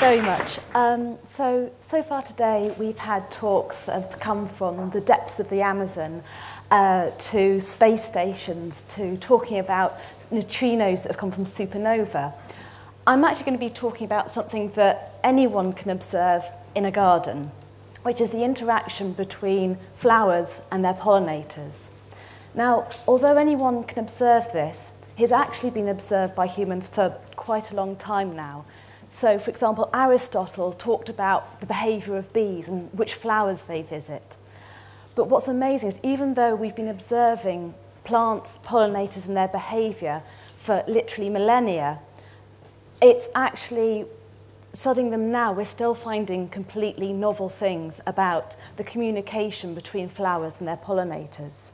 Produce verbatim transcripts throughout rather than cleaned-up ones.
very much. Um, so, so far today we've had talks that have come from the depths of the Amazon uh, to space stations to talking about neutrinos that have come from supernova. I'm actually going to be talking about something that anyone can observe in a garden, which is the interaction between flowers and their pollinators. Now, although anyone can observe this, it's actually been observed by humans for quite a long time now. So, for example, Aristotle talked about the behaviour of bees and which flowers they visit. But what's amazing is even though we've been observing plants, pollinators and their behaviour for literally millennia, it's actually, studying them now, we're still finding completely novel things about the communication between flowers and their pollinators.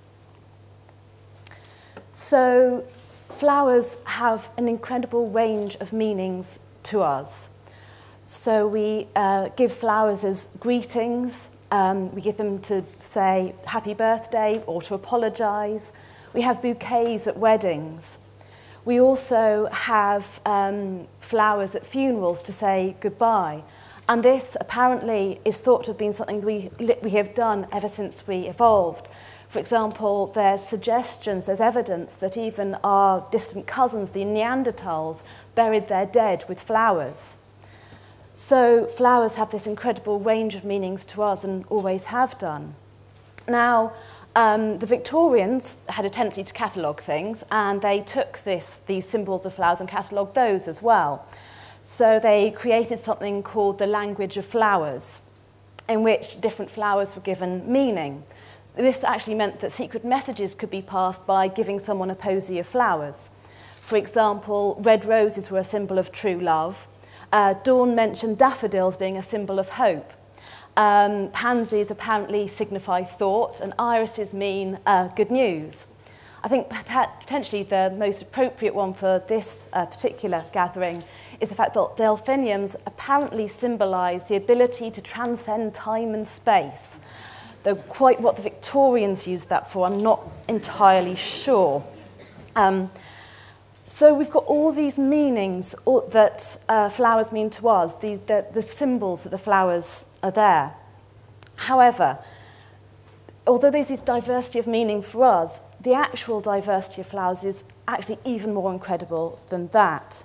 So, flowers have an incredible range of meanings to us. So we uh, give flowers as greetings, um, we give them to say happy birthday or to apologise. We have bouquets at weddings. We also have um, flowers at funerals to say goodbye. And this apparently is thought to have been something we, we have done ever since we evolved. For example, there's suggestions, there's evidence that even our distant cousins, the Neanderthals, buried their dead with flowers. So flowers have this incredible range of meanings to us and always have done. Now, um, the Victorians had a tendency to catalogue things, and they took this, these symbols of flowers and catalogued those as well. So they created something called the language of flowers, in which different flowers were given meaning. This actually meant that secret messages could be passed by giving someone a posy of flowers. For example, red roses were a symbol of true love. Uh, Dawn mentioned daffodils being a symbol of hope. Um, pansies apparently signify thought, and irises mean uh, good news. I think potentially the most appropriate one for this uh, particular gathering is the fact that delphiniums apparently symbolise the ability to transcend time and space. Though quite what the Victorians used that for, I'm not entirely sure. Um, so we've got all these meanings that uh, flowers mean to us, the, the, the symbols that the flowers are there. However, although there's this diversity of meaning for us, the actual diversity of flowers is actually even more incredible than that.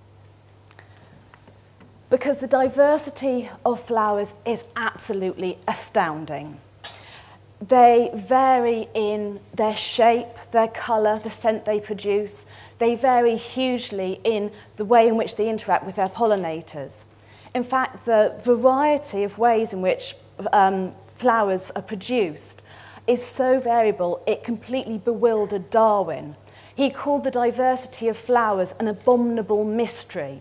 Because the diversity of flowers is absolutely astounding. They vary in their shape, their colour, the scent they produce. They vary hugely in the way in which they interact with their pollinators. In fact, the variety of ways in which um, flowers are produced is so variable, it completely bewildered Darwin. He called the diversity of flowers an abominable mystery.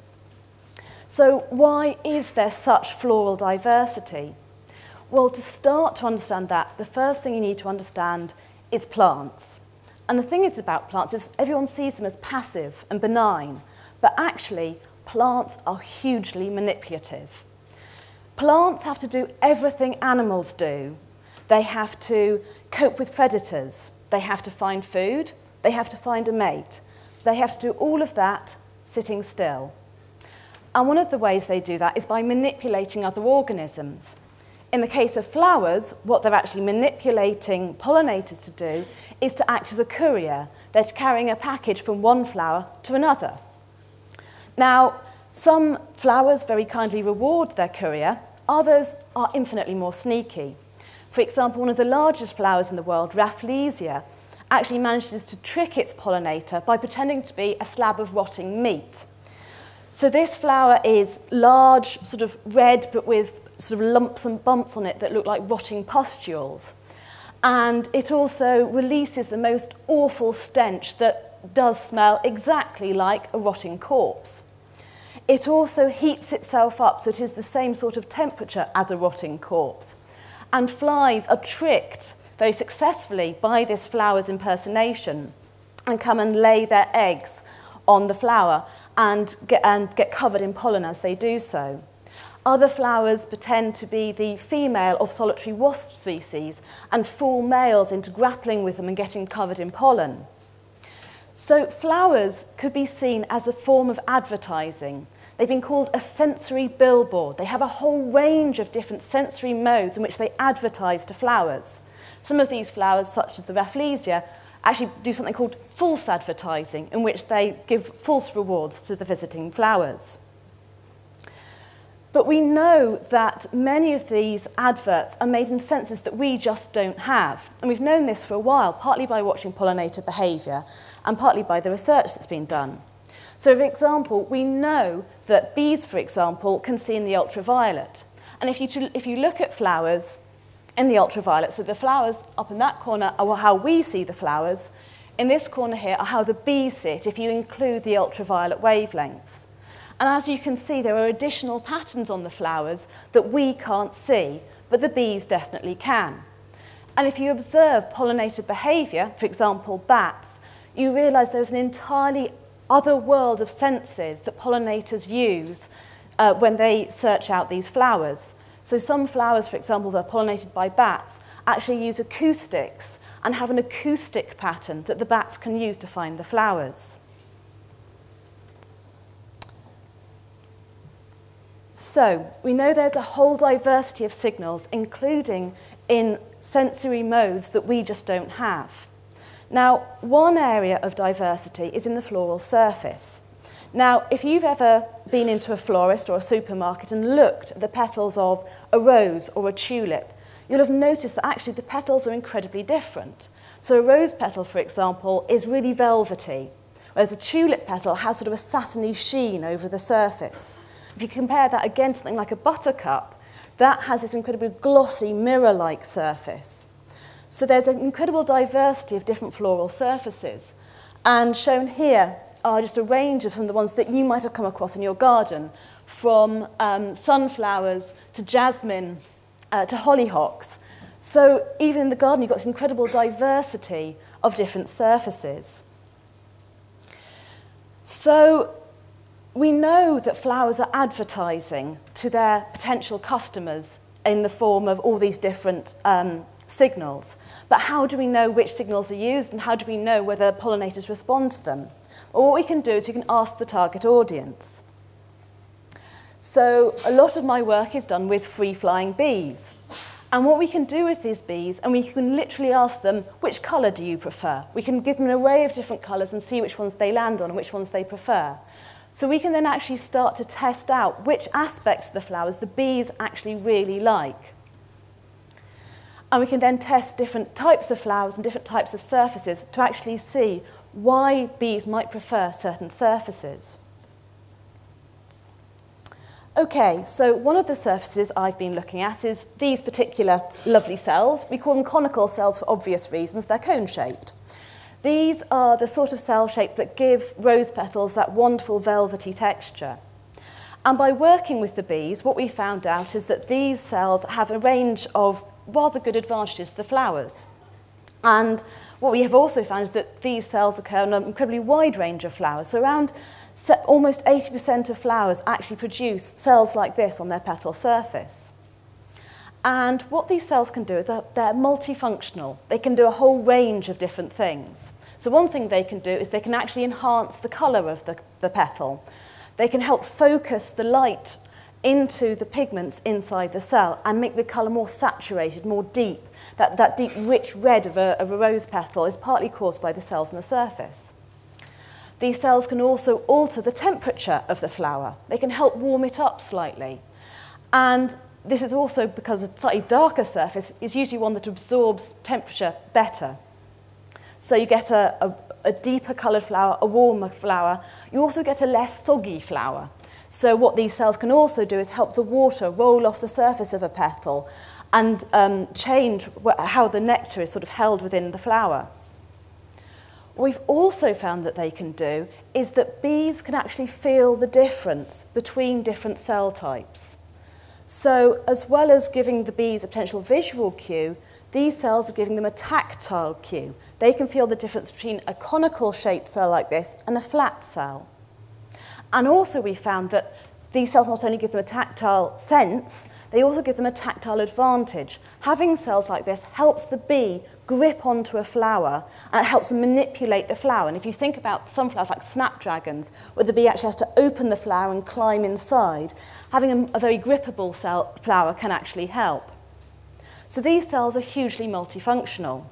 So why is there such floral diversity? Well, to start to understand that, the first thing you need to understand is plants. And the thing is about plants is everyone sees them as passive and benign, but actually plants are hugely manipulative. Plants have to do everything animals do. They have to cope with predators, they have to find food, they have to find a mate. They have to do all of that sitting still. And one of the ways they do that is by manipulating other organisms. In the case of flowers, what they're actually manipulating pollinators to do is to act as a courier. They're carrying a package from one flower to another. Now, some flowers very kindly reward their courier, others are infinitely more sneaky. For example, one of the largest flowers in the world, Rafflesia, actually manages to trick its pollinator by pretending to be a slab of rotting meat. So this flower is large, sort of red, but with sort of lumps and bumps on it that look like rotting pustules. And it also releases the most awful stench that does smell exactly like a rotting corpse. It also heats itself up, so it is the same sort of temperature as a rotting corpse. And flies are tricked very successfully by this flower's impersonation and come and lay their eggs on the flower and get, and get covered in pollen as they do so. Other flowers pretend to be the female of solitary wasp species and fool males into grappling with them and getting covered in pollen. So flowers could be seen as a form of advertising. They've been called a sensory billboard. They have a whole range of different sensory modes in which they advertise to flowers. Some of these flowers, such as the Rafflesia, actually do something called false advertising, in which they give false rewards to the visiting flowers. But we know that many of these adverts are made in senses that we just don't have. And we've known this for a while, partly by watching pollinator behaviour and partly by the research that's been done. So, for example, we know that bees, for example, can see in the ultraviolet. And if you, if you look at flowers in the ultraviolet, so the flowers up in that corner are how we see the flowers. In this corner here are how the bees see it if you include the ultraviolet wavelengths. And as you can see, there are additional patterns on the flowers that we can't see, but the bees definitely can. And if you observe pollinator behaviour, for example, bats, you realise there's an entirely other world of senses that pollinators use uh, when they search out these flowers. So some flowers, for example, that are pollinated by bats, actually use acoustics and have an acoustic pattern that the bats can use to find the flowers. So, we know there's a whole diversity of signals, including in sensory modes that we just don't have. Now, one area of diversity is in the floral surface. Now, if you've ever been into a florist or a supermarket and looked at the petals of a rose or a tulip, you'll have noticed that actually the petals are incredibly different. So a rose petal, for example, is really velvety, whereas a tulip petal has sort of a satiny sheen over the surface. If you compare that again to something like a buttercup, that has this incredibly glossy, mirror-like surface. So there's an incredible diversity of different floral surfaces. And shown here are just a range of some of the ones that you might have come across in your garden, from um, sunflowers to jasmine uh, to hollyhocks. So even in the garden, you've got this incredible diversity of different surfaces. So we know that flowers are advertising to their potential customers in the form of all these different um, signals. But how do we know which signals are used, and how do we know whether pollinators respond to them? Well, what we can do is we can ask the target audience. So a lot of my work is done with free-flying bees. And what we can do with these bees, and we can literally ask them, which colour do you prefer? We can give them an array of different colours and see which ones they land on and which ones they prefer. So we can then actually start to test out which aspects of the flowers the bees actually really like. And we can then test different types of flowers and different types of surfaces to actually see why bees might prefer certain surfaces. Okay, so one of the surfaces I've been looking at is these particular lovely cells. We call them conical cells for obvious reasons. They're cone-shaped. These are the sort of cell shape that give rose petals that wonderful velvety texture. And by working with the bees, what we found out is that these cells have a range of rather good advantages to the flowers. And what we have also found is that these cells occur in an incredibly wide range of flowers. So around almost eighty percent of flowers actually produce cells like this on their petal surface. And what these cells can do is that they're multifunctional. They can do a whole range of different things. So one thing they can do is they can actually enhance the colour of the, the petal. They can help focus the light into the pigments inside the cell and make the colour more saturated, more deep. That, that deep, rich red of a, of a rose petal is partly caused by the cells on the surface. These cells can also alter the temperature of the flower. They can help warm it up slightly. And this is also because a slightly darker surface is usually one that absorbs temperature better. So you get a, a, a deeper coloured flower, a warmer flower. You also get a less soggy flower. So what these cells can also do is help the water roll off the surface of a petal and um, change how the nectar is sort of held within the flower. What we've also found that they can do is that bees can actually feel the difference between different cell types. So as well as giving the bees a potential visual cue, these cells are giving them a tactile cue. They can feel the difference between a conical shaped cell like this and a flat cell. And also we found that these cells not only give them a tactile sense, they also give them a tactile advantage. Having cells like this helps the bee grip onto a flower, and it helps them manipulate the flower. And if you think about some flowers like snapdragons, where the bee actually has to open the flower and climb inside, having a, a very grippable cell, flower can actually help. So these cells are hugely multifunctional.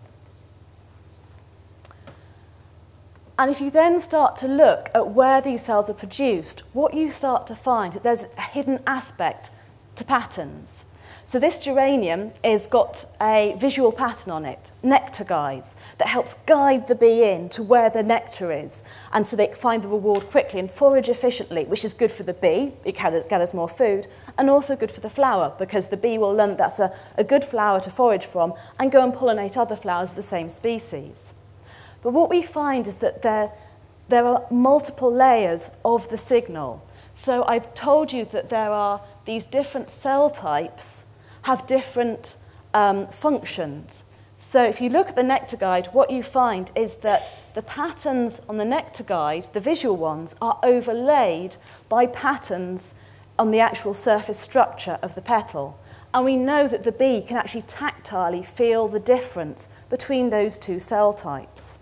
And if you then start to look at where these cells are produced, what you start to find is that there's a hidden aspect to patterns. So this geranium has got a visual pattern on it, nectar guides, that helps guide the bee in to where the nectar is, and so they can find the reward quickly and forage efficiently, which is good for the bee, it gathers more food, and also good for the flower, because the bee will learn that that's a, a good flower to forage from and go and pollinate other flowers of the same species. But what we find is that there, there are multiple layers of the signal. So I've told you that there are these different cell types have different um, functions. So if you look at the nectar guide, what you find is that the patterns on the nectar guide, the visual ones, are overlaid by patterns on the actual surface structure of the petal. And we know that the bee can actually tactilely feel the difference between those two cell types.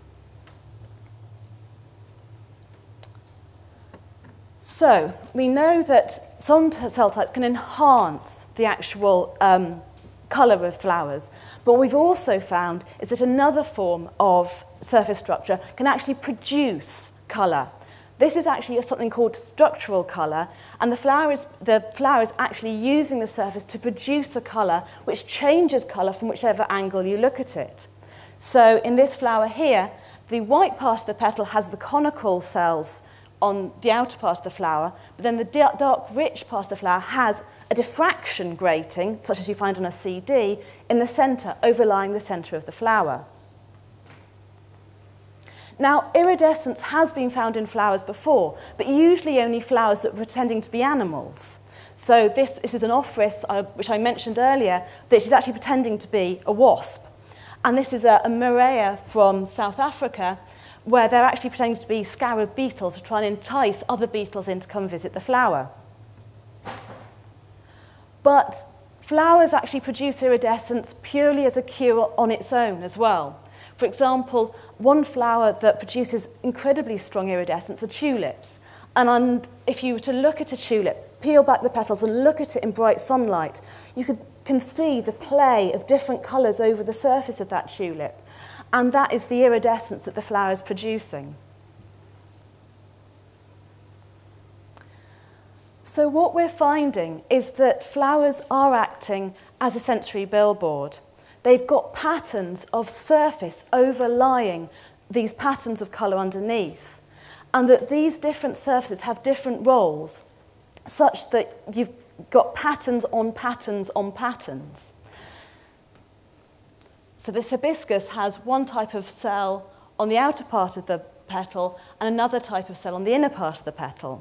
So we know that some cell types can enhance the actual um, colour of flowers, but what we've also found is that another form of surface structure can actually produce colour. This is actually something called structural colour, and the flower is, the flower is actually using the surface to produce a colour which changes colour from whichever angle you look at it. So in this flower here, the white part of the petal has the conical cells on the outer part of the flower, but then the dark, rich part of the flower has a diffraction grating, such as you find on a C D, in the centre, overlying the centre of the flower. Now, iridescence has been found in flowers before, but usually only flowers that are pretending to be animals. So this, this is an ophrys, uh, which I mentioned earlier, that is actually pretending to be a wasp. And this is a, a Morea from South Africa, where they're actually pretending to be scarab beetles to try and entice other beetles in to come visit the flower. But flowers actually produce iridescence purely as a cure on its own as well. For example, one flower that produces incredibly strong iridescence are tulips. And if you were to look at a tulip, peel back the petals and look at it in bright sunlight, you could, can see the play of different colours over the surface of that tulip. And that is the iridescence that the flower is producing. So what we're finding is that flowers are acting as a sensory billboard. They've got patterns of surface overlying these patterns of colour underneath, and that these different surfaces have different roles, such that you've got patterns on patterns on patterns. So this hibiscus has one type of cell on the outer part of the petal and another type of cell on the inner part of the petal.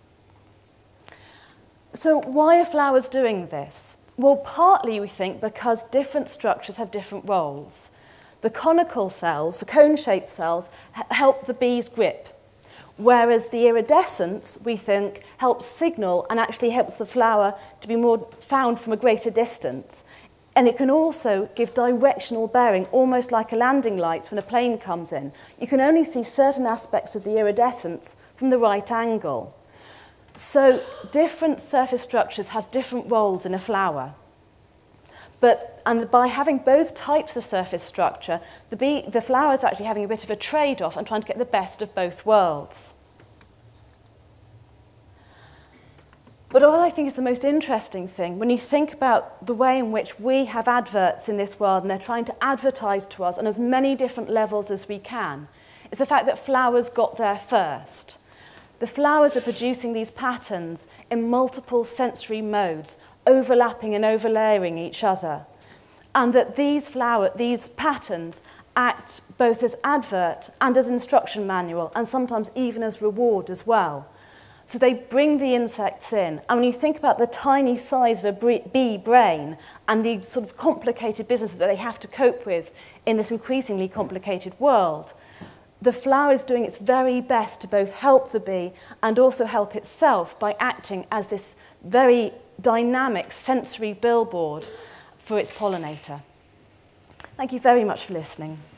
So why are flowers doing this? Well, partly we think because different structures have different roles. The conical cells, the cone-shaped cells, help the bee's grip, whereas the iridescence, we think, helps signal and actually helps the flower to be more found from a greater distance. And it can also give directional bearing, almost like a landing light when a plane comes in. You can only see certain aspects of the iridescence from the right angle. So different surface structures have different roles in a flower. But and by having both types of surface structure, the, bee, the flower is actually having a bit of a trade-off and trying to get the best of both worlds. But what I think is the most interesting thing, when you think about the way in which we have adverts in this world and they're trying to advertise to us on as many different levels as we can, is the fact that flowers got there first. The flowers are producing these patterns in multiple sensory modes, overlapping and overlaying each other. And that these, flower, these patterns act both as advert and as instruction manual, and sometimes even as reward as well. So they bring the insects in. And when you think about the tiny size of a bee brain and the sort of complicated business that they have to cope with in this increasingly complicated world, the flower is doing its very best to both help the bee and also help itself by acting as this very dynamic sensory billboard for its pollinator. Thank you very much for listening.